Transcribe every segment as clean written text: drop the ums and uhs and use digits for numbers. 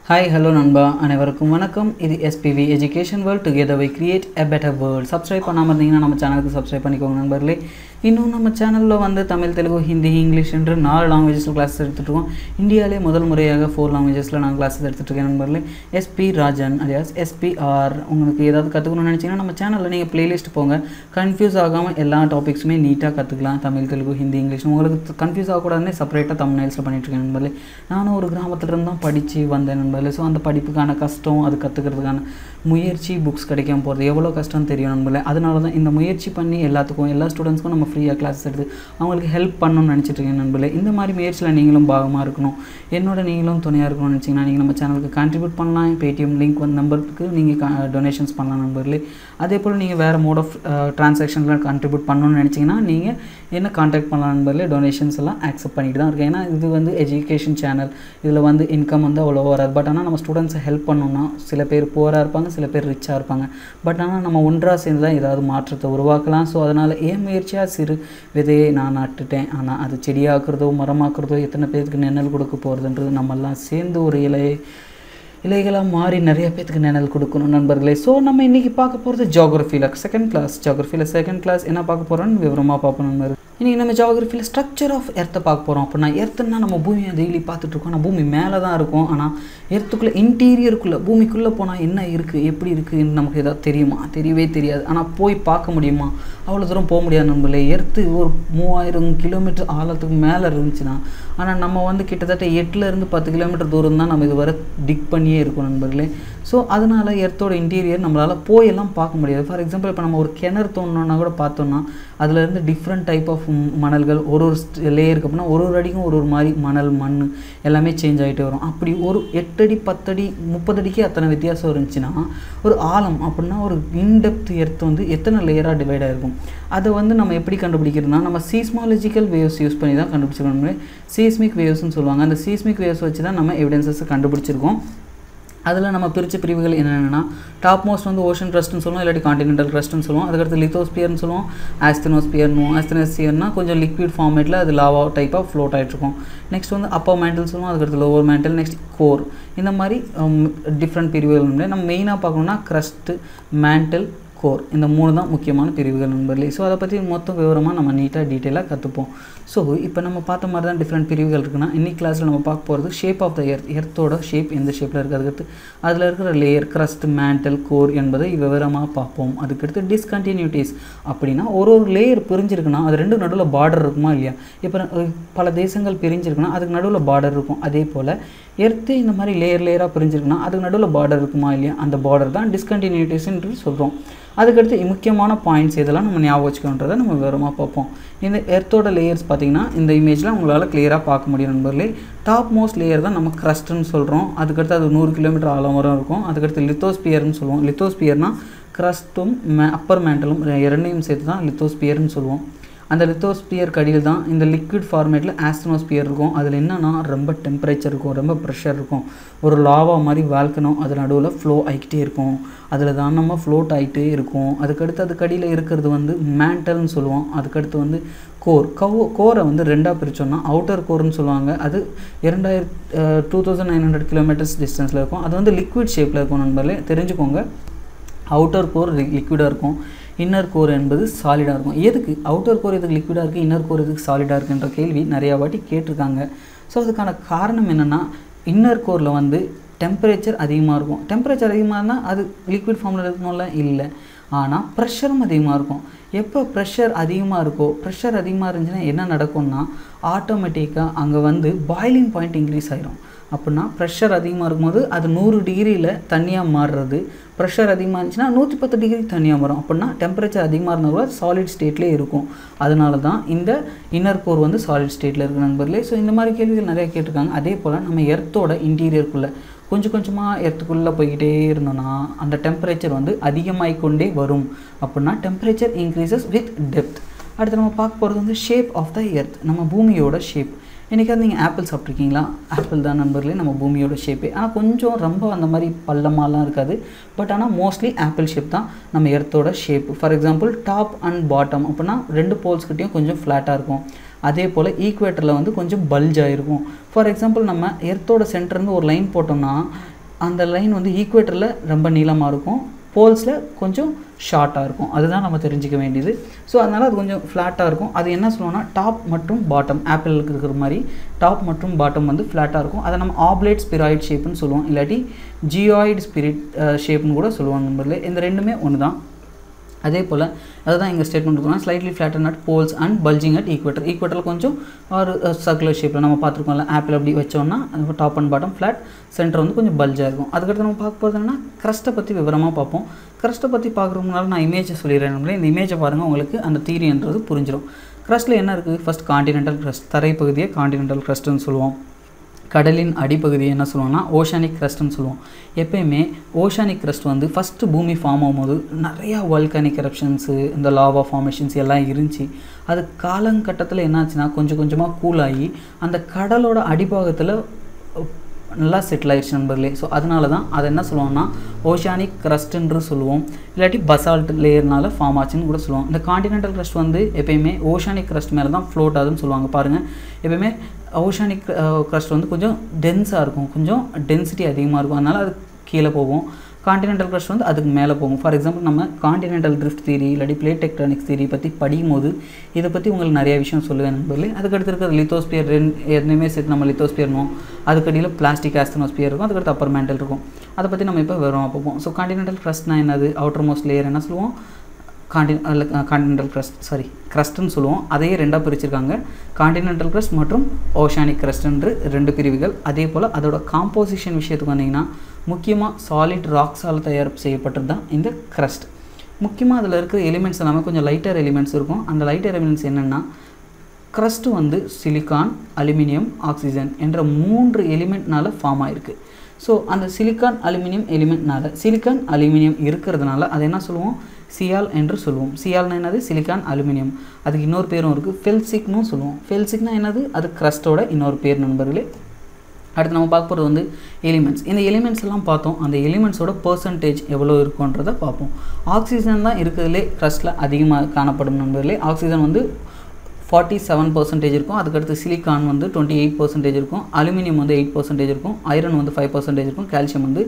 Hi, hello நண்பா அனைவருக்கும் வணக்கம். இது SPV Education World. Together we create a better world. Subscribe பண்ணாம இருந்தீங்கன்னா நம்ம சேனலுக்கு சப்ஸ்கிரைப் பண்ணிக்கோங்க நண்பர்களே. இன்னும் நம்ம சேனலில் வந்து தமிழ், தெலுங்கு, ஹிந்தி, இங்கிலீஷ் என்று 4 லாங்குவேஜஸில் கிளாஸஸ் எடுத்துகிட்ருக்கோம். இந்தியாவிலே முதல் முறையாக 4 லாங்குவேஜஸில் நான் கிளாஸஸ் எடுத்துகிட்ருக்கேன் நண்பர்களே. SP Rajan alias SPR. உங்களுக்கு ஏதாவது கற்றுக்கணும்னு நினச்சிங்கன்னா நம்ம சேனலில் நீங்கள் ப்ளேலிஸ்ட் போங்க. கன்ஃபியூஸ் ஆகாமல் எல்லா டாபிக்ஸுமே நீட்டாக கற்றுக்கலாம். தமிழ், தெலுங்கு, ஹிந்தி, இங்கிலீஷ். உங்களுக்கு கன்ஃபியூஸ் ஆகக்கூடாதுன்னு செப்பரேட்டாக தம்ப்நெயில்ஸில் பண்ணிகிட்ருக்கேன் நண்பர்களே. நானும் ஒரு கிராமத்துலேருந்து தான் படித்து வந்தேன் நண்பர்களே. ஸோ அந்த படிப்புக்கான கஷ்டம், அது கற்றுக்கிறதுக்கான முயற்சி, புக்ஸ் கிடைக்காம போகிறது எவ்வளோ கஷ்டம் தெரியும் நண்பர்களே. அதனால தான் இந்த முயற்சி பண்ணி எல்லாத்துக்கும் எல்லா ஸ்டூடெண்ட்ஸ்க்கும் நம்ம ஃப்ரீயாக கிளாஸஸ் எடுத்து அவங்களுக்கு ஹெல்ப் பண்ணணும்னு நினச்சிட்ருக்கேன் நண்பர்களே. இந்த மாதிரி முயற்சியில் நீங்களும் பாகமாக இருக்கணும், நீங்களும் துணையாக இருக்கணும்னு நினச்சிங்கன்னா நீங்கள் நம்ம சேனலுக்கு கான்ட்ரிபியூட் பண்ணலாம். பேடிஎம் லிங்க் வந்து நம்பருக்கு நீங்கள் டொனேஷன்ஸ் பண்ணலாம் நண்பர்களே. அதே போல் நீங்கள் வேறு மோட் ஆஃப் ட்ரான்சாக்ஷன்ஸில் கான்ட்ரிபியூட் பண்ணணும்னு நினச்சிங்கன்னா நீங்கள் என்ன கான்டாக்ட் பண்ணலாம் நண்பர்களே. டொனேஷன்ஸ் எல்லாம் ஆக்செப்ட் பண்ணிட்டு தான் இருக்கேன். ஏன்னா இது வந்து எஜுகேஷன் சேனல், இதில் வந்து இன்கம் வந்து அவ்வளோ வராது. பட் ஆனால் நம்ம ஸ்டூடெண்ட்ஸை ஹெல்ப் பண்ணணும்னா சில பேர் புவராக இருப்பாங்க, சில பேர் ரிச்சாக இருப்பாங்க. பட் ஆனால் நம்ம ஒன்றாக சேர்ந்து தான் ஏதாவது மாற்றத்தை உருவாக்கலாம். ஸோ அதனால் ஏன் முயற்சியாக சிறு விதையை நான் நட்டுட்டேன். ஆனால் அது செடியாக்குறதோ மரமாக்குறதோ எத்தனை பேருக்கு நிழல் கொடுக்க போகிறதுன்றது நம்மெல்லாம் சேர்ந்து ஒரு இலைகளாக மாறி நிறைய பேருக்கு நிழல் கொடுக்கணும் நண்பர்களே. ஸோ நம்ம இன்றைக்கி பார்க்க போகிறது ஜியோகிராஃபியில் செகண்ட் கிளாஸ் என்ன பார்க்க போகிறோன்னு விவரமாக பார்ப்போம் நண்பர்கள். இன்றைக்கி நம்ம ஜியோகிராஃபியில் ஸ்ட்ரக்சர் ஆஃப் எர்த்தை பார்க்க போகிறோம். அப்படின்னா எர்த்துன்னா நம்ம பூமியை டெய்லி பார்த்துட்ருக்கோம். ஆனால் பூமி மேலே தான் இருக்கும். ஆனால் எர்த்துக்குள்ளே இன்டீரியருக்குள்ளே பூமிக்குள்ளே போனால் என்ன இருக்குது, எப்படி இருக்குதுன்னு நமக்கு எதாவது தெரியுமா? தெரியவே தெரியாது. ஆனால் போய் பார்க்க முடியுமா? அவ்வளோ தூரம் போக முடியாது நண்பர்களே. எர்த்து ஒரு 3000 கிலோமீட்டர் ஆழத்துக்கு மேலே இருந்துச்சுன்னா, ஆனால் நம்ம வந்து கிட்டத்தட்ட 8லேருந்து 10 கிலோமீட்டர் தூரம் தான் நம்ம இதுவரை டிக் பண்ணியே இருக்கோம் நண்பர்களே. ஸோ அதனால் எர்த்தோட இன்டீரியர் நம்மளால் போயெல்லாம் பார்க்க முடியாது. ஃபார் எக்ஸாம்பிள் இப்போ நம்ம ஒரு கிணறு தோணுன்னா கூட பார்த்தோன்னா அதிலேருந்து டிஃப்ரெண்ட் டைப் ஆஃப் மணல்கள் ஒரு லேயருக்கு அப்படின்னா ஒரு அடிக்கும் ஒரு மாதிரி மண் எல்லாமே சேஞ்ச் ஆகிட்டே வரும். அப்படி ஒரு 8 அடி 10 அடி 30 அடிக்கே அத்தனை வித்தியாசம் இருந்துச்சுன்னா ஒரு ஆழம் அப்படின்னா ஒரு இன்டெப்த் எர்த் வந்து எத்தனை லேயராக டிவைட் ஆகிருக்கும். அதை வந்து நம்ம எப்படி கண்டுபிடிக்கிறதுனா நம்ம சீஸ்மாலஜிக்கல் வேவ்ஸ் யூஸ் பண்ணி தான் கண்டுபிடிச்சிருக்கோம். சீஸ்மிக் வேவ்ஸ்னு சொல்லுவாங்க. அந்த சீஸ்மிக் வேவ்ஸ் வச்சு தான் நம்ம எவிடன்சஸ் கண்டுபிடிச்சிருக்கோம். அதில் நம்ம பிரித்த பிரிவுகள் என்னென்னா டாப் மோஸ்ட் வந்து ஓஷன் க்ரஸ்ட்னு சொல்லுவோம், இல்லாட்டி காண்டினென்டல் க்ரஸ்ட்னு சொல்லுவோம். அதுக்கடுத்து லித்தோஸ்பியர்னு சொல்லுவோம், ஆஸ்தினோஸ்பியர்னா கொஞ்சம் லிக்விட் ஃபார்மேட்டில் அது லாவா டைப்பாக ஃப்ளோட் ஆகிட்ருக்கும். நெக்ஸ்ட் வந்து அப்பர் மேண்டல் சொல்லுவோம், அதுக்கடுத்து லோவர் மேண்டல், நெக்ஸ்ட் கோர். இந்த மாதிரி டிஃப்ரெண்ட் பிரிவுகள் நம்ம மெயினாக பார்க்கணுன்னா க்ரஸ்ட்டு, மேண்டல், கோர், இந்த 3 தான் முக்கியமான பிரிவுகள் நண்பர்களே. ஸோ அதை பற்றி மொத்தம் விவரமாக நம்ம நீட்டாக டீட்டெயிலாக கற்றுப்போம். ஸோ இப்போ நம்ம பார்த்த மாதிரி தான் டிஃப்ரெண்ட் பிரிவுகள் இருக்குன்னா இன்னைக்கு கிளாஸில் நம்ம பார்க்க போகிறது ஷேப் ஆஃப் த எர்த்தோட ஷேப் எந்த ஷேப்பில் இருக்குது, அதுக்கடுத்து அதில் இருக்கிற லேயர் க்ரஸ்ட், மேண்டல், கோர் என்பதை விவரமாக பார்ப்போம். அதுக்கடுத்து டிஸ்கண்டினியூட்டிஸ் அப்படின்னா ஒரு லேயர் பிரிஞ்சிருக்குன்னா அது 2 நடுவில் பார்டர் இருக்குமா இல்லையா? இப்போ பல தேசங்கள் பிரிஞ்சிருக்குன்னா அதுக்கு நடுவில் பார்டர் இருக்கும். அதே போல் எர்த்து இந்த மாதிரி லேயராக பிரிஞ்சிருக்குன்னா அதுக்கு நடுவில் பார்டர் இருக்குமா இல்லையா? அந்த பார்டர் தான் டிஸ்கண்டினியூட்டிஸ்ன்னு சொல்கிறோம். அதுக்கடுத்து முக்கியமான பாயிண்ட்ஸ் இதெல்லாம் நம்ம ஞாபகம் வச்சுக்கணுன்றதை நம்ம விவரமாக பார்ப்போம். இந்த எர்த்தோட லேயர்ஸ் பார்த்திங்கன்னா இந்த இமேஜில் உங்களால் கிளியராக பார்க்க முடியும் நண்பர்களே. டாப் மோஸ்ட் லேயர் தான் நம்ம க்ரஸ்ட்டுன்னு சொல்கிறோம். அதுக்கடுத்து அது 100 கிலோமீட்டர் ஆழம் வரை இருக்கும். அதுக்கடுத்து லித்தோஸ்பியர்னு சொல்லுவோம். லித்தோஸ்பியர்னால் க்ரஸ்ட்டும் அப்பர் மேண்டலும் இரண்டையும் சேர்த்து தான் லித்தோஸ்பியர்னு சொல்லுவோம். அந்த லித்தோஸ்பியர் கடியில் தான் இந்த லிக்விட் ஃபார்மேட்டில் ஆஸ்தினோஸ்பியர் இருக்கும். அதில் என்னென்னா ரொம்ப டெம்பரேச்சர் இருக்கும், ரொம்ப ப்ரெஷர் இருக்கும். ஒரு லாவா மாதிரி வால்கனோ அது நடுவில் ஃப்ளோ ஆகிக்கிட்டே இருக்கும். அதில் தான் நம்ம ஃப்ளோட் ஆகிட்டே இருக்கும். அதுக்கடுத்து அது கடியில் இருக்கிறது வந்து மேண்டல்னு சொல்லுவோம். அதுக்கடுத்து வந்து கோரை வந்து 2ஆக பிரித்தோம்னா அவுட்டர் கோர்னு சொல்லுவாங்க. அது 2900 கிலோமீட்டர்ஸ் டிஸ்டன்ஸில் இருக்கும். அது வந்து லிக்விட் ஷேப்பில் இருக்கும் நண்பர்களே, தெரிஞ்சுக்கோங்க. அவுட்டர் கோர் லிக்விடாக இருக்கும், இன்னர் கோர் என்பது சாலிடாக இருக்கும். எதுக்கு அவுட்டர் கோர் எதுக்கு லிக்விடாக இருக்குது, இன்னர் கோர் எதுக்கு சாலிடாக இருக்குன்ற கேள்வி நிறையா வாட்டி கேட்டிருக்காங்க. ஸோ அதுக்கான காரணம் என்னென்னா இன்னர் கோரில் வந்து டெம்பரேச்சர் அதிகமாக இருக்கும். டெம்பரேச்சர் அதிகமாக இருந்தால் அது லிக்விட் ஃபார்மில் இருக்கணும்ல, இல்லை. ஆனால் ப்ரெஷரும் அதிகமாக இருக்கும். எப்போ ப்ரெஷர் அதிகமாக இருக்கோ, ப்ரெஷர் அதிகமாக இருந்துச்சுன்னா என்ன நடக்கும்னா ஆட்டோமேட்டிக்காக அங்கே வந்து பாய்லிங் பாயிண்ட் இன்க்ரீஸ் ஆகிரும். அப்படின்னா ப்ரெஷர் அதிகமாக இருக்கும்போது அது 100 டிகிரியில் தண்ணியாக மாறுறது. ப்ரெஷர் அதிகமாக இருந்துச்சுன்னா 110 டிகிரி தண்ணியாக மாறும். அப்படின்னா டெம்பரேச்சர் அதிகமாக இருந்தால் கூட சாலிட் ஸ்டேட்லேயே இருக்கும். அதனால தான் இந்த இன்னர் கோர் வந்து சாலிட் ஸ்டேட்டில் இருக்குது நண்பர்களே. ஸோ இந்த மாதிரி கேள்விகள் நிறையா கேட்டிருக்காங்க. அதே போல் நம்ம எர்த்தோட இன்டீரியருக்குள்ளே கொஞ்சம் கொஞ்சமாக எர்த்துக்குள்ளே போய்கிட்டே இருந்தோன்னா அந்த டெம்பரேச்சர் வந்து அதிகமாகிக்கொண்டே வரும். அப்படின்னா டெம்பரேச்சர் இன்க்ரீசஸ் வித் டெப்த். அடுத்து நம்ம பார்க்க போகிறது வந்து ஷேப் ஆஃப் த எர்த், நம்ம பூமியோட ஷேப். என்றைக்காவது நீங்கள் ஆப்பிள் சாப்பிட்ருக்கீங்களா? ஆப்பிள் தான் நண்பர்களே நம்ம பூமியோட ஷேப்பே. ஆனால் கொஞ்சம் ரொம்ப அந்த மாதிரி பள்ளமாலாம் இருக்காது. பட் ஆனால் மோஸ்ட்லி ஆப்பிள் ஷேப் தான் நம்ம எர்த்தோட shape. For example top and bottom அப்படின்னா 2 போல்ஸ்கிட்டையும் கொஞ்சம் ஃப்ளாட்டாக இருக்கும். அதே போல் ஈக்குவேட்டரில் வந்து கொஞ்சம் பல்ஜ் ஆகிருக்கும். ஃபார் எக்ஸாம்பிள் நம்ம எர்த்தோட சென்டர்லேருந்து ஒரு லைன் போட்டோம்னா அந்த லைன் வந்து ஈக்குவேட்டரில் ரொம்ப நீளமாக இருக்கும், போல்ஸில் கொஞ்சம் ஷார்ட்டாக இருக்கும். அதுதான் நம்ம தெரிஞ்சிக்க வேண்டியது. ஸோ அதனால் அது கொஞ்சம் ஃப்ளாட்டாக இருக்கும். அது என்ன சொல்லுவோம்னா டாப் மற்றும் பாட்டம், ஆப்பிளுக்கு இருக்கிற மாதிரி டாப் மற்றும் பாட்டம் வந்து ஃப்ளாட்டாக இருக்கும். அதை நம்ம ஆப்லேட் ஸ்பிராய்ட் ஷேப்னு சொல்லுவோம், இல்லாட்டி ஜியாய்டு ஸ்பிரிட் ஷேப்னு கூட சொல்லுவாங்க நண்பர்களே. இந்த ரெண்டுமே ஒன்று தான். அதே போல் அதுதான் எங்கள் ஸ்டேட்மெண்ட் இருக்குன்னா slightly flatten at poles and bulging at equator. ஈக்குவேட்டரில் கொஞ்சம் ஒரு சர்க்குலர் ஷேப்பில் நம்ம பார்த்துருக்கோம்ல, ஆப்பிள் அப்படி வச்சோம்னா top and bottom flat, centre வந்து கொஞ்சம் பல்ஜாக இருக்கும். அதுக்கடுத்து நம்ம பார்க்க போகிறது என்னன்னா க்ரஸ்ட்டை பற்றி விவரமாக பார்ப்போம். க்ரஸ்ட்டை பற்றி பார்க்குறதுக்கு முன்னால் நான் இமேஜை சொல்லிடுறேன். இந்த இமேஜை பாருங்கள், உங்களுக்கு அந்த தியரின்றது புரிஞ்சிடும். க்ரஸ்ட்டில் என்ன இருக்குது? ஃபஸ்ட் காண்டினென்டல் க்ரஸ்ட், தரைப்பகுதியை காண்டினென்டல் க்ரஸ்ட்டுன்னு சொல்லுவோம். கடலின் அடிப்பகுதியை என்ன சொல்லுவோம்னா ஓஷானிக் க்ரஸ்ட்னு சொல்லுவோம். எப்பயுமே ஓஷானிக் க்ரஸ்ட் வந்து ஃபஸ்ட்டு பூமி ஃபார்ம் ஆகும்போது நிறையா வால்கானிக் எரப்ஷன்ஸு, இந்த லாவா ஃபார்மேஷன்ஸ் எல்லாம் இருந்துச்சு. அது காலங்கட்டத்தில் என்னாச்சுன்னா கொஞ்சம் கொஞ்சமாக கூலாகி அந்த கடலோட அடிப்பாகத்தில் நல்லா செட்டில் ஆயிடுச்சு நண்பர்களே. ஸோ அதனால தான் அதை என்ன சொல்லுவோம்னா ஓஷானிக் க்ரஸ்ட்ன்று சொல்லுவோம், இல்லாட்டி பசால்ட் லேயர்னால ஃபார்ம் ஆச்சுன்னு கூட சொல்லுவோம். இந்த காண்டினென்டல் க்ரஸ்ட் வந்து எப்பயுமே ஓஷானிக் க்ரஸ்ட் மேலே தான் ஃப்ளோட் ஆகுதுன்னு சொல்லுவாங்க. பாருங்கள், எப்பயுமே ஓஷானிக் க்ரஸ்ட் வந்து கொஞ்சம் டென்ஸாக இருக்கும், கொஞ்சம் டென்சிட்டி அதிகமாக இருக்கும், அதனால் அது கீழே போகும். காண்டினென்டல் க்ரஸ்ட் வந்து அதுக்கு மேலே போகும். ஃபார் எக்ஸாம்பிள் நம்ம காண்டினென்டல் ட்ரிஃப்ட் தியரி இல்லாட்டி பிளேட் டெக்டானிக்ஸ் தியரி பற்றி படிக்கும் போது இதை பற்றி உங்களுக்கு நிறைய விஷயம் சொல்லுவேன் நண்பர்களே. அதுக்கடுத்து இருக்கிற லித்தோஸ்பியர் எதுவுமே சேர்த்து நம்ம லித்தோஸ்பியர்னோம், அதுக்கடியில் பிளாஸ்டிக் ஆஸ்தனோஸ்பியர் இருக்கும், அதுக்கடுத்து அப்பர் மேண்டல் இருக்கும். அதை பற்றி நம்ம இப்போ விவரமாக பார்ப்போம். ஸோ காண்டினென்டல் க்ரஸ்ட்னா என்னது? அவுட்டர் மோஸ்ட் லேயர் என்ன சொல்லுவோம்? காண்டினென்டல் க்ரஸ்ட்னு சொல்லுவோம். அதையே ரெண்டாக பிரிச்சிருக்காங்க, காண்டினென்டல் க்ரஸ்ட் மற்றும் ஓஷானிக் க்ரஸ்ட்ன்று ரெண்டு பிரிவுகள். அதே போல் அதோட காம்போசிஷன் விஷயத்துக்கு வந்தீங்கன்னா முக்கியமாக சாலிட் ராக்ஸால் தயார் செய்யப்பட்டது தான் இந்த க்ரஸ்ட். முக்கியமாக அதில் இருக்கிற எலிமெண்ட்ஸ் எல்லாமே கொஞ்சம் லைட்டர் எலிமெண்ட்ஸ் இருக்கும். அந்த லைட்டர் எலிமெண்ட்ஸ் என்னென்னா க்ரஸ்ட்டு வந்து சிலிக்கான், அலுமினியம், ஆக்சிஜன் என்ற 3 எலிமெண்ட்னால் ஃபார்ம் ஆகிருக்கு. ஸோ அந்த சிலிக்கான் அலுமினியம் எலிமெண்ட்னால சிலிக்கான் அலுமினியம் இருக்கிறதுனால அதை என்ன சொல்லுவோம்? சியால் என்று சொல்லுவோம். சியால்னா என்னது? Silicon aluminium. அதுக்கு இன்னொரு பேரும் இருக்குது, ஃபெல்சிக்னு சொல்லுவோம். ஃபெல்சிக்னா என்னது? அது க்ரஸ்ட்டோட இன்னொரு பேர் நண்பர்களே. அடுத்து நம்ம பார்க்க போகிறது வந்து எலிமெண்ட்ஸ். இந்த எலிமெண்ட்ஸ் எல்லாம் பார்த்தோம், அந்த எலிமெண்ட்ஸோட பர்சன்டேஜ் எவ்வளோ இருக்குன்றதை பார்ப்போம். ஆக்சிஜன் தான் இருக்கிறதுலே க்ரஸ்ட்டில் அதிகமாக காணப்படும் நண்பர்களே. ஆக்சிஜன் வந்து 47% இருக்கும். அதுக்கடுத்து சிலிக்கான் வந்து 28% இருக்கும், அலுமினியம் வந்து 8% இருக்கும், ஐரன் வந்து 5% இருக்கும், கால்சியம் வந்து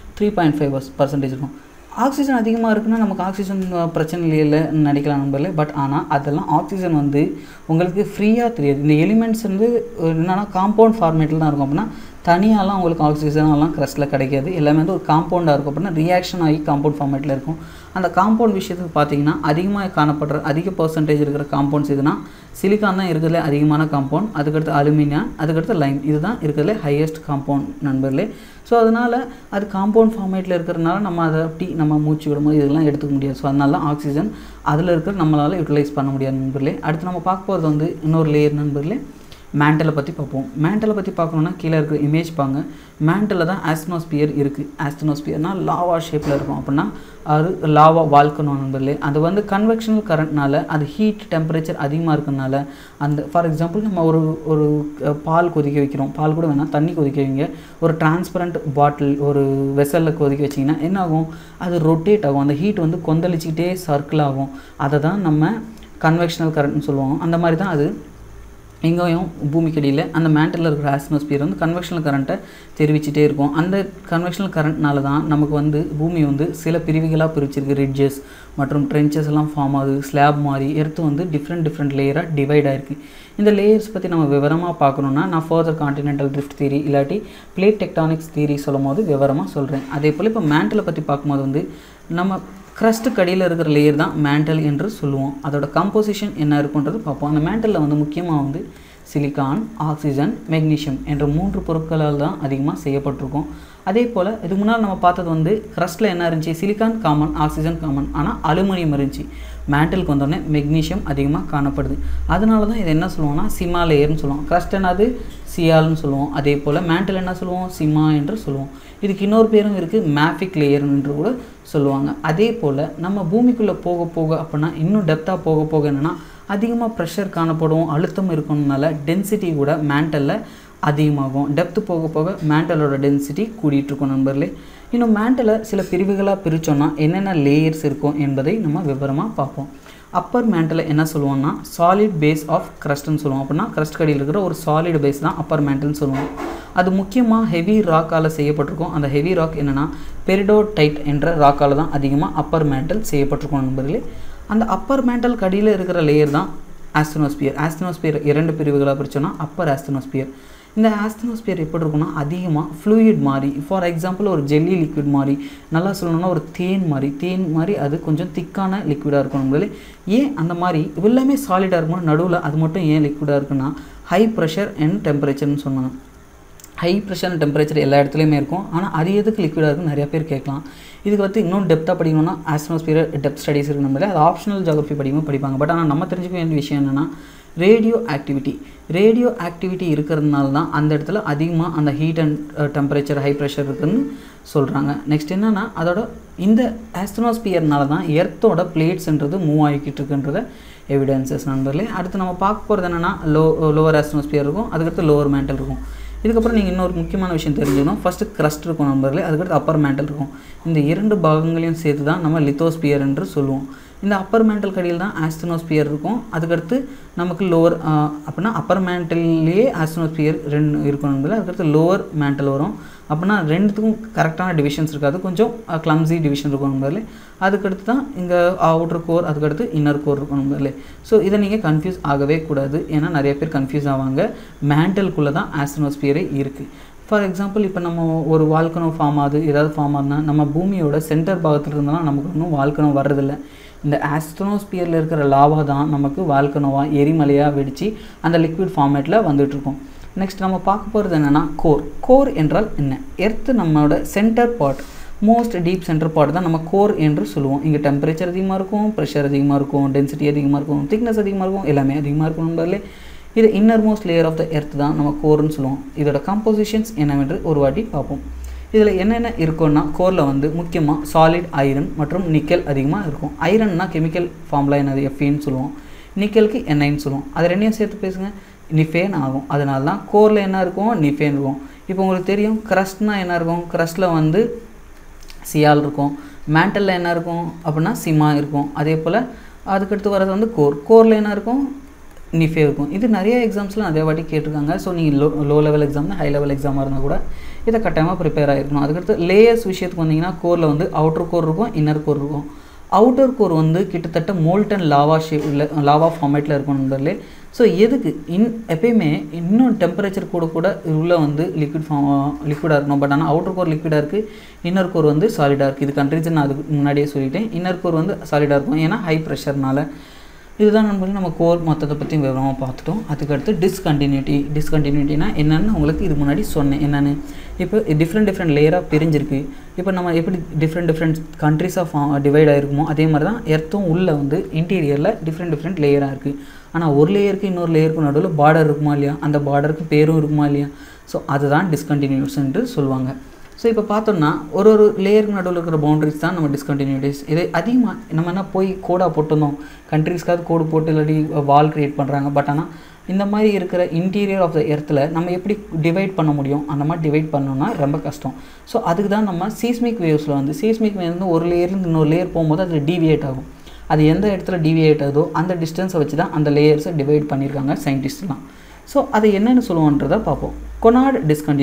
3.5% இருக்கும். ஆக்சிஜன் அதிகமாக இருக்குன்னா நமக்கு ஆக்சிஜன் பிரச்சனை இல்லைன்னு நினைக்கலாம் நண்பர்களே. பட் ஆனால் அதெல்லாம் ஆக்சிஜன் வந்து உங்களுக்கு ஃப்ரீயாக தெரியாது. இந்த எலிமெண்ட்ஸ் வந்து என்னென்னா காம்பவுண்ட் ஃபார்மேட்டில் தான் இருக்கும். அப்படின்னா தனியாலாம் உங்களுக்கு ஆக்சிஜனெல்லாம் க்ரஸ்ட்டில் கிடைக்காது. எல்லாமே வந்து ஒரு காம்பவுண்டாக இருக்கும். அப்படின்னா ரியாக்ஷன் ஆகி காம்பவுண்ட் ஃபார்மேட்டில் இருக்கும். அந்த காம்பவுண்ட் விஷயத்துக்கு பார்த்தீங்கன்னா அதிகமாக காணப்படுற அதிக பர்சன்டேஜ் இருக்கிற காம்பவுண்ட்ஸ் எதுனா சிலிக்கான் தான் இருக்கிறதுல அதிகமான காம்பவுண்ட், அதுக்கடுத்து அலுமினியம், அதுக்கடுத்து லைம், இதுதான் இருக்கிறதுல ஹையஸ்ட் காம்பவுண்ட் நண்பர்களே. ஸோ அதனால் அது காம்பவுண்ட் ஃபார்மேட்டில் இருக்கிறதுனால நம்ம அதை அப்படி நம்ம மூச்சு விடும்போது இதெல்லாம் எடுத்துக்க முடியாது. ஸோ அதனால தான் ஆக்சிஜன் அதில் இருக்கிற நம்மளால் யூட்டிலைஸ் பண்ண முடியாது நண்பர்களே. அடுத்து நம்ம பார்க்க போகிறது வந்து இன்னொரு லேயர் நண்பர்களே, மேண்டலை பற்றி பார்ப்போம். மேண்டலை பற்றி பார்க்கணுன்னா கீழே இருக்கிற இமேஜ் பாருங்க. மேண்டலில் தான் ஆஸ்டனோஸ்பியர் இருக்குது. ஆஸ்டனோஸ்பியர்னால் லாவா ஷேப்பில் இருக்கும். அப்படின்னா அது லாவா வால்கனோ நண்பர்களே. அது வந்து கன்வெக்ஷனல் கரண்ட்னால அது ஹீட் டெம்பரேச்சர் அதிகமாக இருக்கிறதுனால அந்த ஃபார் எக்ஸாம்பிள் நம்ம ஒரு பால் கொதிக்க வைக்கிறோம், பால் கூட வேணால் தண்ணி கொதிக்க வைங்க, ஒரு டிரான்ஸ்பரண்ட் பாட்டில் ஒரு வெசலில் கொதிக்க வச்சிங்கன்னா என்ன ஆகும்? அது ரொட்டேட் ஆகும், அந்த ஹீட் வந்து கொந்தளிச்சிக்கிட்டே சர்க்கிள் ஆகும். அதை தான் நம்ம கன்வெக்ஷனல் கரண்ட்னு சொல்லுவோம். அந்த மாதிரி தான் அது எங்கேயும் பூமிக்கடியில் அந்த மேண்டலில் இருக்கிற ஆஸ்டனோஸ்பியர் வந்து கன்வெக்ஷனல் கரண்ட்டை தெரிவிச்சிட்டே இருக்கும். அந்த கன்வெக்ஷனல் கரண்ட்னால தான் நமக்கு வந்து பூமி வந்து சில பிரிவுகளாக பிரிச்சிருக்கு. ரிட்ஜஸ் மற்றும் ட்ரென்ச்சஸ் எல்லாம் ஃபார்ம் ஆகுது, ஸ்லாப் மாதிரி எர்த்து வந்து டிஃப்ரெண்ட் லேயராக டிவைட் ஆகிருக்கு. இந்த லேயர்ஸ் பற்றி நம்ம விவரமாக பார்க்கணுன்னா நான் ஃபர்தர் காண்டினென்டல் ட்ரிஃப்ட் தியரி இல்லாட்டி பிளேட் டெக்டானிக்ஸ் தியரி சொல்லும் போது விவரமாக சொல்கிறேன். அதே போல் இப்போ மேண்டலை பற்றி பார்க்கும்போது வந்து நம்ம க்ரஸ்ட்டுக்கு அடியில் இருக்கிற லேயர் தான் மேண்டல் என்று சொல்லுவோம். அதோட கம்போசிஷன் என்ன இருக்குன்றது பார்ப்போம். அந்த மேண்டலில் வந்து முக்கியமாக வந்து சிலிக்கான், ஆக்சிஜன், மெக்னீஷியம் என்ற 3 பொருட்களால் தான் அதிகமாக செய்யப்பட்டிருக்கும். அதே போல் இதுக்கு முன்னால் நம்ம பார்த்தது வந்து க்ரஸ்ட்டில் என்ன இருந்துச்சு? சிலிக்கான் காமன், ஆக்சிஜன் காமன், ஆனால் அலுமினியம் இருந்துச்சு. மேண்டலுக்கு வந்தோடனே மெக்னீஷியம் அதிகமாக காணப்படுது. அதனால தான் இது என்ன சொல்லுவோம்னா சிமா லேயர்னு சொல்லுவோம். க்ரஸ்ட் என்னது? சியால்னு சொல்லுவோம். அதே போல் மேண்டல் என்ன சொல்லுவோம்? சிமா என்று சொல்லுவோம். இதுக்கு இன்னொரு பேரும் இருக்குது, மேஃபிக் லேயர் என்று கூட சொல்லுவாங்க. அதே போல் நம்ம பூமிக்குள்ளே போக அப்படின்னா இன்னும் டெப்த்தாக போக என்னென்னா அதிகமாக ப்ரெஷர் காணப்படும், அழுத்தம் இருக்கணும்னால டென்சிட்டி கூட மேண்டலில் அதிகமாகும். டெப்த்து போக மேண்டலோட டென்சிட்டி கூடிகிட்ருக்கும் நண்பர்களே. இன்னும் மேண்டலை சில பிரிவுகளாக பிரித்தோன்னா என்னென்ன லேயர்ஸ் இருக்கும் என்பதை நம்ம விவரமாக பார்ப்போம். அப்பர் மேண்டில் என்ன சொல்லுவோம்னா சாலிட் பேஸ் ஆஃப் க்ரஸ்ட்னு சொல்லுவோம். அப்படின்னா க்ரஸ்ட் கடியில் இருக்கிற ஒரு சாலிட் பேஸ் தான் அப்பர் மேண்டில்னு சொல்லுவோம். அது முக்கியமாக ஹெவி ராக்கால் செய்யப்பட்டிருக்கும். அந்த ஹெவி ராக் என்னென்னா பெரிடோடைட் என்ற ராக்கால் தான் அதிகமாக அப்பர் மேண்டல் செய்யப்பட்டிருக்கும் நண்பர்களே. அந்த அப்பர் மேண்டல் கடியில் இருக்கிற லேயர் தான் ஆஸ்தெனோஸ்பியர். ஆஸ்தெனோஸ்பியர் 2 பிரிவுகளாக பிரிச்சோன்னா அப்பர் ஆஸ்தெனோஸ்பியர். இந்த ஆஸ்தெனோஸ்பியர் எப்படி இருக்குன்னா அதிகமாக ஃப்ளூயிட் மாதிரி, ஃபார் எக்ஸாம்பிள் ஒரு ஜெல்லி லிக்விட் மாதிரி, நல்லா சொல்லணும்னா ஒரு தேன் மாதிரி அது கொஞ்சம் திக்கான லிக்விடாக இருக்கும் நண்பர்களே. ஏன் அந்த மாதிரி எல்லாமே சாலிடாக இருக்கும்போது நடுவில் அது மட்டும் ஏன் லிக்விடாக இருக்குன்னா ஹை ப்ரெஷர் அண்ட் டெம்பரேச்சர்னு சொன்னாங்க. ஹை ப்ரெஷர் அண்ட் டெம்பரேச்சர் எல்லா இடத்துலையுமே இருக்கும். ஆனால் அது எதுக்கு லிக்விடாக இருக்குன்னு நிறைய பேர் கேட்கலாம். இதுக்கு இன்னும் டெப்த்தாக படிக்கணும்னா ஆஸ்தெனோஸ்பியர் டெப்த் ஸ்டடீஸ் இருக்கு நம்மளே, அது ஆப்ஷனல் ஜியோகிராஃபி படிப்பாங்க. பட் ஆனால் நம்ம தெரிஞ்சுக்க வேண்டிய விஷயம் என்னென்னா ரேடியோ ஆக்டிவிட்டி இருக்கிறதுனால தான் அந்த இடத்துல அதிகமாக அந்த heat and temperature high pressure இருக்குதுன்னு சொல்கிறாங்க. நெக்ஸ்ட் என்னென்னா அதோட இந்த ஆஸ்தெனோஸ்பியர்னால தான் எர்த்தோட பிளேட்ஸ்ன்றது மூவ் ஆகிக்கிட்டு இருக்குன்றத எவிடன்சஸ் நண்பர்களே. அடுத்து நம்ம பார்க்க போகிறது என்னென்னா லோவர் ஆஸ்தெனோஸ்பியர் இருக்கும், அதுக்கடுத்து லோவர் மேண்டல் இருக்கும். இதுக்கப்புறம் நீங்கள் இன்னொரு முக்கியமான விஷயம் தெரிஞ்சுக்கணும். ஃபஸ்ட்டு க்ரஸ்ட் இருக்கும் நண்பர்களே, அதுக்கடுத்து அப்பர் மேண்டல் இருக்கும். இந்த 2 பாகங்களையும் சேர்த்து தான் நம்ம லித்தோஸ்பியர் என்று சொல்லுவோம். இந்த அப்பர் மேண்டல் கடியில் தான் ஆஸ்தெனோஸ்பியர் இருக்கும். அதுக்கடுத்து நமக்கு லோவர் அப்படின்னா அப்பர் மேண்டல்லையே ஆஸ்தெனோஸ்பியர் 2 இருக்கும் நண்பர்களே. அதுக்கடுத்து லோவர் மேண்டல் வரும். அப்படின்னா 2த்துக்கும் கரெக்டான டிவிஷன்ஸ் இருக்காது, கொஞ்சம் கிளம்ஸி டிவிஷன் இருக்கும் நண்பர்களே. அதுக்கடுத்து தான் இங்கே அவுட்டர் கோர், அதுக்கடுத்து இன்னர் கோர் இருக்கும் நண்பர்களே. ஸோ இதை நீங்கள் கன்ஃபியூஸ் ஆகவே கூடாது, ஏன்னா நிறைய பேர் கன்ஃபியூஸ் ஆவாங்க. மேண்டலுக்குள்ளே தான் ஆஸ்தெனோஸ்பியரே இருக்குது. ஃபார் எக்ஸாம்பிள் இப்போ நம்ம ஒரு வால்கனோ ஃபார்ம் ஆகுது, ஏதாவது ஃபார்ம் ஆகுதுன்னா நம்ம பூமியோட சென்டர் பாகத்தில் இருந்தாலும் நமக்கு இன்னும் வால்கனோ வர்றதில்லை. இந்த ஆஸ்தெனோஸ்பியரில் இருக்கிற லாவா தான் நமக்கு வால்கனோவாக எரிமலையாக வெடித்து அந்த லிக்விட் ஃபார்மேட்டில் வந்துட்டுருக்கோம். நெக்ஸ்ட் நம்ம பார்க்க போகிறது என்னென்னா கோர் என்றால் என்ன? எர்த்து நம்மளோட centre part, most deep centre part தான் நம்ம கோர் என்று சொல்லுவோம். இங்கே டெம்பரேச்சர் அதிகமாக இருக்கும், ப்ரெஷர் அதிகமாக இருக்கும், டென்சிட்டி அதிகமாக இருக்கும், திக்னஸ் அதிகமாக இருக்கும், எல்லாமே அதிகமாக இருக்கும் நண்பர்களே. இது inner most layer of the earth தான் நம்ம கோர்னு சொல்லுவோம். இதோட கம்போசிஷன்ஸ் என்னவென்று ஒரு வாட்டி பார்ப்போம். இதில் என்னென்ன இருக்குன்னா கோரில் முக்கியமாக சாலிட் ஐரன் மற்றும் நிக்கல் அதிகமாக இருக்கும். ஐரன்னா கெமிக்கல் ஃபார்முலா என்னது எஃப்இன்னு சொல்லுவோம், நிக்கலுக்கு என்ஐன்னு சொல்லுவோம். அது ரெண்டையும் சேர்த்து பேசுங்க நிஃபேன் ஆகும். அதனால தான் கோரில் என்ன இருக்கும் நிஃபேன் இருக்கும். இப்போ உங்களுக்கு தெரியும் க்ரஸ்ட்னால் என்ன இருக்கும், க்ரஸ்ட்டில் சியால் இருக்கும். மேண்டலில் என்ன இருக்கும் அப்படின்னா சிமா இருக்கும். அதே போல் அதுக்கடுத்து வர்றது கோரில் என்ன இருக்கும் நிஃபே இருக்கும். இது நிறைய எக்ஸாம்ஸில் நிறைய வாட்டி கேட்டிருக்காங்க. ஸோ நீங்கள் low level exam high level எக்ஸாமாக இருந்தால் கூட இதை கட்டாயமாக ப்ரிப்பேர் ஆகிருக்கணும். அதுக்கடுத்து லேயர்ஸ் விஷயத்துக்கு வந்தீங்கன்னா கோரில் அவுட்டர் கோர் இருக்கும், இன்னர் கோர் இருக்கும். அவுட்டர் கோர் கிட்டத்தட்ட மோல்டன் லாவா ஃபார்மேட்டில் இருக்கும் நண்பர்களே. ஸோ எதுக்கு எப்பயுமே இன்னும் டெம்பரேச்சர் கூட உள்ள லிக்விடாக இருக்கணும். பட் ஆனால் அவுட்டர் கோர் லிக்விடாக இருக்குது, இன்னர் கோர் சாலிடாக இருக்குது. இது கன்ட்ரீஸ் நான் அதுக்கு முன்னாடியே சொல்லிட்டேன். இன்னர் கோர் சாலிடாக இருக்கும், ஏன்னா ஹை ப்ரெஷர்னால. இதுதான் நண்பர்கள் நம்ம கோர் மொத்தத்தை பற்றி விவரமாக பார்த்துட்டோம். அதுக்கடுத்து டிஸ்கண்டினியூட்டினா என்னென்னு உங்களுக்கு இது முன்னாடி சொன்னேன். என்னென்னு இப்போ டிஃப்ரெண்ட் லேயராக பிரிஞ்சிருக்கு. இப்போ நம்ம எப்படி டிஃப்ரெண்ட் கண்ட்ரிஸாக டிவைட் ஆகிருக்குமோ அதே மாதிரி தான் எர்த்தும் உள்ளே இன்டீரியரில் டிஃப்ரெண்ட் லேயராக இருக்குது. ஆனால் ஒரு லேயருக்கு இன்னொரு லேயருக்கு நடுவில் பார்டர் இருக்குமா இல்லையா, அந்த பார்டருக்கு பேரும் இருக்குமா இல்லையா. ஸோ அதுதான் டிஸ்கண்டினியூஸ் என்று சொல்லுவாங்க. ஸோ இப்போ பார்த்தோம்னா ஒரு லேயருக்கு நடுவில் இருக்கிற பவுண்டரிஸ் தான் நம்ம டிஸ்கண்டினியூட்டிஸ். இதை அதிகமாக நம்ம என்ன போய் கோடாக போட்டிருந்தோம், கண்ட்ரிஸ்க்காவது கோடு போட்டு இல்லாட்டி வால் க்ரியேட் பண்ணுறாங்க. பட் ஆனால் இந்த மாதிரி இருக்கிற இன்டீரியர் ஆஃப் த எர்த்தில் நம்ம எப்படி டிவைட் பண்ண முடியும், அந்த மாதிரி டிவைட் பண்ணோம்னா ரொம்ப கஷ்டம். ஸோ அதுக்கு தான் நம்ம சீஸ்மிக் வேவ்ஸில் சீஸ்மிக் வேவ்ஸ் ஒரு லேயர்லேருந்து இன்னொரு லேயர் போகும்போது அது டீவியேட் ஆகும். அது எந்த இடத்துல டீவியேட் ஆகுதோ அந்த டிஸ்டன்ஸை வச்சு தான் அந்த லேயர்ஸை டிவைட் பண்ணியிருக்காங்க சயின்டிஸ்ட்லாம். ஸோ அதை என்னென்னு சொல்லுவோன்றதை பார்ப்போம். கொனார்ட்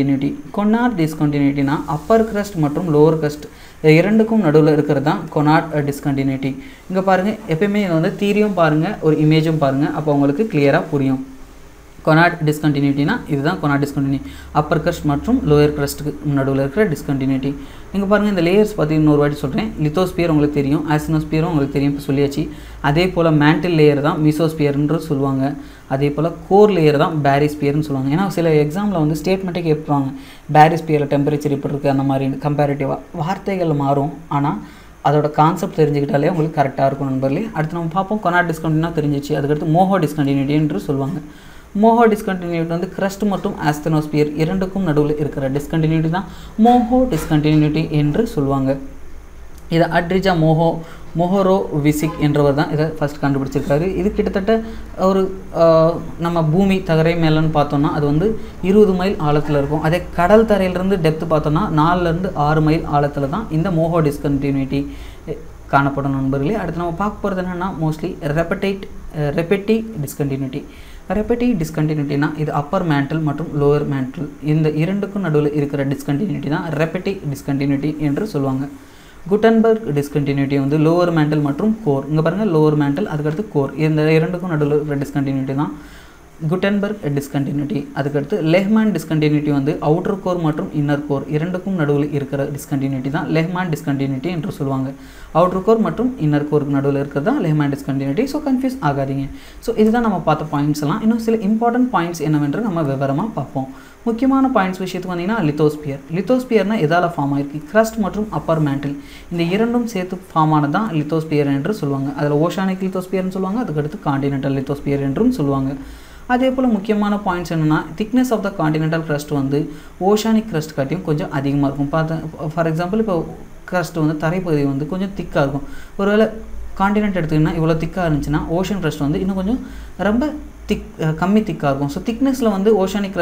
டிஸ்கண்டினியூட்டினா அப்பர் க்ரஸ்ட் மற்றும் லோவர் க்ரஸ்ட் இரண்டுக்கும் நடுவில் இருக்கிறது தான் கொனார்ட் டிஸ்கண்டினியூட்டி. இங்கே பாருங்கள், எப்பயுமே தீரியும் பாருங்கள், ஒரு இமேஜும் பாருங்கள், அப்போ உங்களுக்கு கிளியராக புரியும். கொனார்ட் டிஸ்கண்டினியூட்டினா இதுதான் கொனார்ட் டிஸ்கண்டினியூட்டி, அப்பர் க்ரஸ்ட் மற்றும் லோயர் க்ரஸ்ட்டுக்கு நடுவில் இருக்கிற டிஸ்கண்டினியூட்டி. இங்கே பாருங்கள், இந்த லேயர்ஸ் பற்றி இன்னொரு வாட்டி சொல்கிறேன். லித்தோஸ்பியர் உங்களுக்கு தெரியும், ஆஸ்தெனோஸ்பியரும் உங்களுக்கு தெரியும், இப்போ சொல்லியாச்சு. அதே போல் மேண்டில் லேயர் தான் மீசோஸ்பியர்ன்று சொல்லுவாங்க. அதே போல் கோர் லேயர் தான் பேரிஸ்பியர்னு சொல்லுவாங்க. ஏன்னா சில எக்ஸாமில் ஸ்டேட்மெண்ட்டே கேட்பாங்க, பேரிஸ்பியரில் டெம்பரேச்சர் இப்படி இருக்குது அந்த மாதிரி கம்பேரிட்டிவாக வார்த்தைகள் மாறும். ஆனால் அதோட கான்செப்ட் தெரிஞ்சுக்கிட்டாலே உங்களுக்கு கரெக்டாக இருக்கும் நண்பர்களே. அடுத்து நம்ம பார்ப்போம். கொனார்ட் டிஸ்கண்டினியூட்டி தெரிஞ்சிச்சு. அதுக்கடுத்து மோஹோ டிஸ்கண்டினியூட்டி என்று சொல்லுவாங்க. மோஹோ டிஸ்கண்டினியூட்டி க்ரஸ்ட் மற்றும் ஆஸ்தெனோஸ்பியர் இரண்டுக்கும் நடுவில் இருக்கிற டிஸ்கண்டினியூட்டி தான் மோஹோ டிஸ்கண்டினியூட்டி என்று சொல்லுவாங்க. இதை அட்ரிஜா மொஹோரோ விசிக் என்றவர் தான் இதை ஃபஸ்ட் கண்டுபிடிச்சிருக்காரு. இது கிட்டத்தட்ட ஒரு நம்ம பூமி தகரை மேலேன்னு பார்த்தோம்னா அது 20 மைல் ஆழத்தில் இருக்கும். அதே கடல் தரையிலிருந்து டெப்த்து பார்த்தோம்னா 4 to 6 மைல் ஆழத்தில் தான் இந்த மோஹோ டிஸ்கண்டினியூட்டி காணப்படும் நண்பர்களே. அடுத்து நம்ம பார்க்க போகிறது என்னென்னா மோஸ்ட்லி ரெப்பெட்டிவ் டிஸ்கண்டினியூட்டி. ரெப்பெட்டிவ் டிஸ்கண்டினியூட்டினா இது அப்பர் மேண்டல் மற்றும் லோவர் மேண்டல் இந்த இரண்டுக்கும் நடுவில் இருக்கிற டிஸ்கண்டினியூட்டி தான் ரெப்பெட்டிவ் டிஸ்கண்டினியூட்டி என்று சொல்லுவாங்க. குட்டன்பர்க் டிஸ்கண்டினியூட்டி வந்து லோவர் மேண்டல் மற்றும் கோர். இங்கே பாருங்கள் லோவர் மேண்டல் அதுக்கடுத்து கோர் இந்த இரண்டுக்கும் நடுவில் இருக்கிற டிஸ்கண்டினியூட்டி தான் குட்டன்பர்க் டிஸ்கண்டினியூட்டி. அதுக்கடுத்து லெஹ்மேன் டிஸ்கண்டினியூட்டி வந்து அவுட்டர் கோர் மற்றும் இன்னர் கோர் இரண்டுக்கும் நடுவில் இருக்கிற டிஸ்கண்டினியூட்டி தான் லெஹ்மேன் டிஸ்கண்டினியூட்டி என்று சொல்லுவாங்க. அவுட்டர் கோர் மற்றும் இன்னர் கோருக்கு நடுவில் இருக்கிறது தான் லெஹ்மேன் டிஸ்கண்டினியூட்டி. ஸோ கன்ஃபியூஸ் ஆகாதீங்க. ஸோ இதுதான் நம்ம பார்த்த பாயிண்ட்ஸ் எல்லாம். இன்னும் சில இம்பார்ட்டன்ட் பாயிண்ட்ஸ் என்னவென்று நம்ம விவரமாக பார்ப்போம். முக்கியமான பாயிண்ட்ஸ் விஷயத்துக்கு வந்தீங்கன்னா லித்தோஸ்பியர்னா எதால் ஃபார்ம் ஆயிருக்கு? கிரஸ்ட் மற்றும் அப்பர் மேண்டில் இந்த இரண்டும் சேர்த்து ஃபார்ம் ஆனது தான் லித்தோஸ்பியர் என்று சொல்லுவாங்க. அதில் ஓஷானிக் லித்தோஸ்பியர்னு சொல்லுவாங்க, அதுக்கடுத்து காண்டினென்டல் லித்தோஸ்பியர் என்றும் சொல்லுவாங்க. அதே போல் முக்கியமான பாயிண்ட்ஸ் என்னென்னா thickness of the continental crust வந்து ஓஷானிக் க்ரஸ்ட் காட்டியும் கொஞ்சம் அதிகமாக இருக்கும். ஃபார் எக்ஸாம்பிள் இப்போ க்ரஸ்ட் வந்து தரைப்பகுதி வந்து கொஞ்சம் திக்காக இருக்கும். ஒருவேளை காண்டினென்ட் எடுத்துக்கிட்டிங்கன்னா இவ்வளோ திக்காக இருந்துச்சுன்னா ஓஷன் க்ரஸ்ட் வந்து இன்னும் கொஞ்சம் ரொம்ப கம்மி திக்காக இருக்கும். ஸோ திக்னஸில் வந்து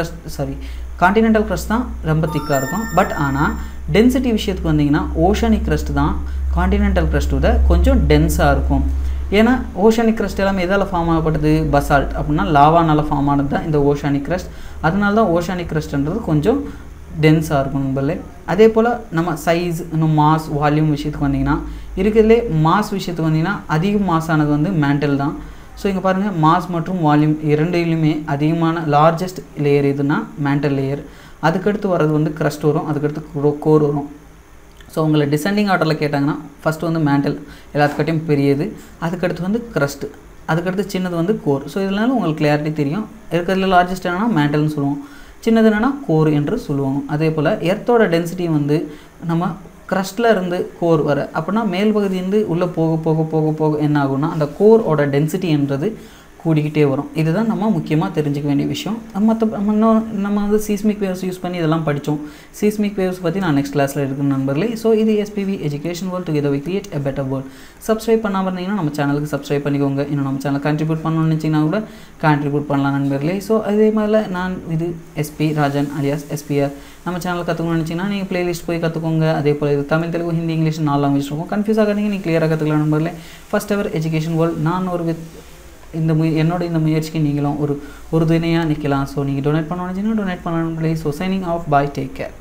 காண்டினென்டல் க்ரஸ்ட் தான் ரொம்ப திக்காக இருக்கும். பட் ஆனால் டென்சிட்டி விஷயத்துக்கு வந்தீங்கன்னா ஓஷானிக் க்ரஸ்ட் தான் காண்டினென்டல் க்ரஸ்ட் விட கொஞ்சம் டென்ஸாக இருக்கும். ஏன்னா ஓஷானிக் க்ரஸ்ட் எல்லாமே எதால் ஃபார்ம் ஆகப்படுது? பசால்ட் அப்படின்னா லாவானால் ஃபார்ம் ஆனது தான் இந்த ஓஷானிக் க்ரஸ்ட். அதனால தான் ஓஷானிக் க்ரஸ்ட்ன்றது கொஞ்சம் டென்ஸாக இருக்கும் நண்பர்களே. அதே போல் நம்ம சைஸ் இன்னும் மாஸ் வால்யூம் விஷயத்துக்கு வந்தீங்கன்னா இருக்கிறதுலே மாஸ் விஷயத்துக்கு வந்தீங்கன்னா அதிக மாஸ் ஆனது வந்து மேண்டல் தான். ஸோ இங்கே பாருங்கள் மாஸ் மற்றும் வால்யூம் இரண்டிலுமே அதிகமான லார்ஜஸ்ட் லேயர் எதுனா மேண்டல் லேயர். அதுக்கடுத்து வர்றது வந்து க்ரஸ்ட் வரும், அதுக்கடுத்து கோர் வரும். ஸோ உங்களை டிசெண்டிங் ஆர்டரில் கேட்டாங்கன்னா ஃபஸ்ட்டு வந்து மேண்டல் எல்லாத்துக்கிட்டையும் பெரியது, அதுக்கடுத்து வந்து க்ரஸ்ட்டு, அதுக்கடுத்து சின்னது வந்து கோர். ஸோ இதனால உங்களுக்கு கிளியாரிட்டி தெரியும். இருக்கிறதுல லார்ஜஸ்ட் என்னென்னா மேண்டல்னு சொல்லுவோம், சின்னது என்னென்னா கோர் என்று சொல்லுவோம். அதே போல் எர்த்தோட டென்சிட்டி வந்து நம்ம க்ரஸ்ட்டில் இருந்து கோர் வர அப்படின்னா மேல் பகுதியிலேருந்து உள்ளே போக போக போக போக என்ன ஆகும்னா அந்த கோரோட டென்சிட்டி என்றது கூடிக்கிட்டே வரும். இதுதான் நம்ம முக்கியமாக தெரிஞ்சுக்க வேண்டிய விஷயம். நம்ம வந்து சீஸ்மிக் வேவ்ஸ் யூஸ் பண்ணி இதெல்லாம் படித்தோம். சீஸ்மிக் வேவ்ஸ் பற்றி நான் நெக்ஸ்ட் கிளாஸில் இருக்கேன் நண்பர்களே. ஸோ இது SPV education world together we create a better world. Subscribe பண்ணாமல் இருந்தீங்கன்னா நம்ம சேனலுக்கு சப்ஸ்கிரைப் பண்ணிக்கோங்க. இன்னும் நம்ம சேனல் கண்ட்ரிபியூட் பண்ணணும்னு நினச்சிங்கன்னா கூட கான்ட்ரிபியூட் பண்ணலாம் நண்பர்களே. ஸோ அதே மாதிரி நான் இது எஸ்பி ராஜன் அலியாஸ் எஸ்பிஆர். நம்ம சேனல் கற்றுக்கணும்னு நினச்சிங்கன்னா நீங்கள் பிளேலிஸ்ட் போய் கற்றுக்கோங்க. அதே போல் இது தமிழ், தெலுங்கு, ஹிந்தி, இங்கிலீஷ் 4 லாங்குவேஜ் இருக்கும். கன்ஃபியூஸ் ஆகாதீங்க, நீங்கள் கிளியராக கற்றுக்கலாம் நண்பர்களே. First ever education world. நான் ஒரு என்னோட இந்த முயற்சிக்கு நீங்களும் ஒரு துணையாக நிற்கலாம். ஸோ நீங்கள் டொனேட் பண்ண நினச்சிங்கன்னா டொனேட் பண்ணலாம். So signing off, bye, take care.